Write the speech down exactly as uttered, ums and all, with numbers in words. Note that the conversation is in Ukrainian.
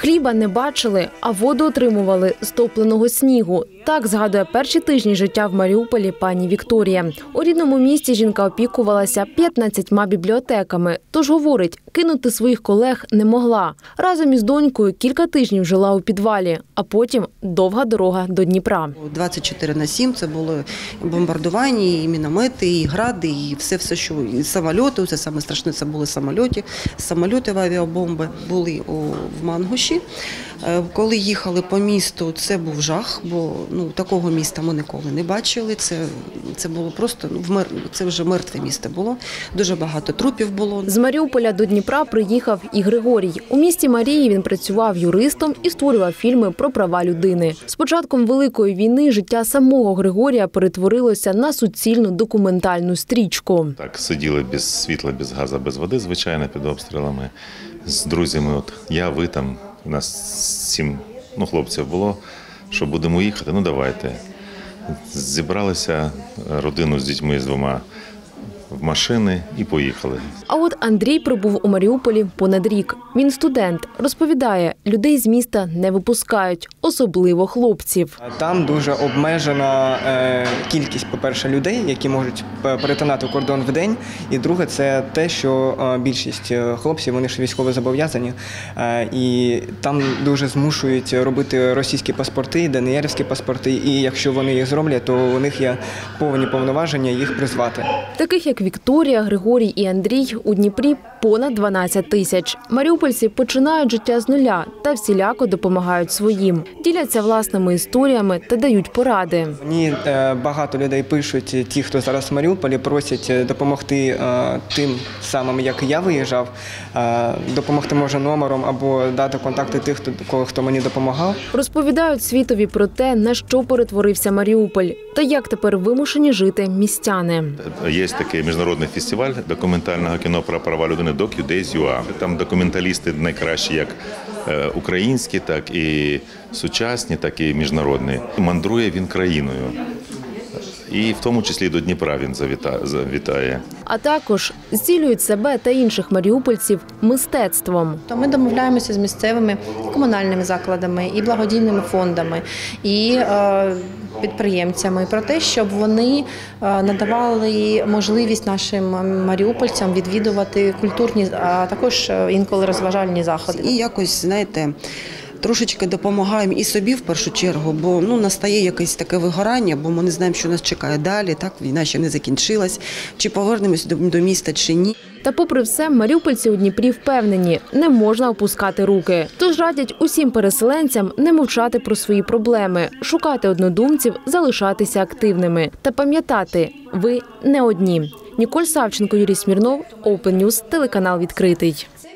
Хліба не бачили, а воду отримували з топленого снігу. Так згадує перші тижні життя в Маріуполі пані Вікторія. У рідному місті жінка опікувалася п'ятнадцятьма бібліотеками. Тож, говорить, кинути своїх колег не могла. Разом із донькою кілька тижнів жила у підвалі, а потім довга дорога до Дніпра. двадцять чотири на сім це було бомбардування, і міномети, і гради, і все, все що, і самольоти. Це саме страшне, це були самольоти. Самольоти, авіабомби були у, в Мангуші. Коли їхали по місту, це був жах, бо ну, такого міста ми ніколи не бачили. Це, це було просто, ну, вмер, це вже мертве місто було. Дуже багато трупів було. З Маріуполя до Дніпра приїхав і Григорій. У місті Марії він працював юристом і створював фільми про права людини. З початком Великої війни життя самого Григорія перетворилося на суцільну документальну стрічку. Так, сиділи без світла, без газу, без води, звичайно, під обстрілами. З друзями, от я, ви там, у нас сім ну, хлопців було, що будемо їхати, ну давайте. Зібралися родину з дітьми з двома в машини і поїхали. А от Андрій пробув у Маріуполі понад рік. Він студент. Розповідає, людей з міста не випускають, особливо хлопців. Там дуже обмежена е, кількість, по-перше, людей, які можуть перетинати кордон в день. І друге, це те, що е, більшість хлопців, вони ж військово зобов'язані. Е, і там дуже змушують робити російські паспорти, ДНРівські паспорти. І якщо вони їх зроблять, то у них є повні повноваження їх призвати. Таких, як Вікторія, Григорій і Андрій, у Дніпрі понад дванадцять тисяч. Маріупольці починають життя з нуля та всіляко допомагають своїм. Діляться власними історіями та дають поради. Мені багато людей пишуть, ті, хто зараз в Маріуполі, просять допомогти тим самим, як я виїжджав. Допомогти може номером або дати контакти тих, хто, хто мені допомагав. Розповідають світові про те, на що перетворився Маріуполь та як тепер вимушені жити містяни. Є такий міжнародний фестиваль документального кіно про права людини «Docu Days ю а». Там документалісти найкращі, як українські, так і сучасні, так і міжнародні. Мандрує він країною. І в тому числі до Дніпра він завітає. А також зцілюють себе та інших маріупольців мистецтвом. Ми домовляємося з місцевими комунальними закладами, і благодійними фондами, і е, підприємцями про те, щоб вони надавали можливість нашим маріупольцям відвідувати культурні, а також інколи розважальні заходи. І якось, знаєте, трошечки допомагаємо і собі в першу чергу, бо ну, настає якесь таке вигорання, бо ми не знаємо, що нас чекає далі, так, війна ще не закінчилась, чи повернемось до, до міста, чи ні. Та попри все, маріупольці у Дніпрі впевнені, не можна опускати руки. Тож радять усім переселенцям не мовчати про свої проблеми, шукати однодумців, залишатися активними. Та пам'ятати, ви не одні. Ніколь Савченко, Юрій Смірнов, Open News, телеканал «Відкритий».